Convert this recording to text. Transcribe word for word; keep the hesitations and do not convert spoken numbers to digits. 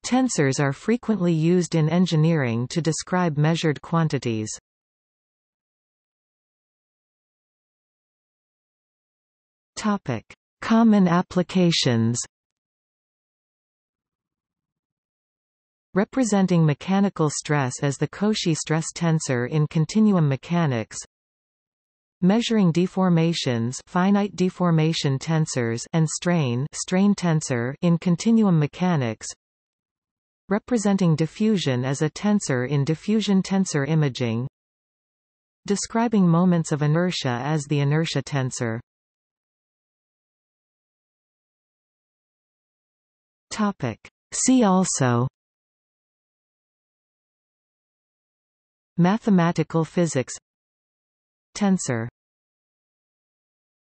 Tensors are frequently used in engineering to describe measured quantities. Topic: Common applications. Representing mechanical stress as the Cauchy stress tensor in continuum mechanics. Measuring deformations, finite deformation tensors, and strain, strain tensor in continuum mechanics. Representing diffusion as a tensor in diffusion tensor imaging. Describing moments of inertia as the inertia tensor. Topic: See also. Mathematical physics. Tensor.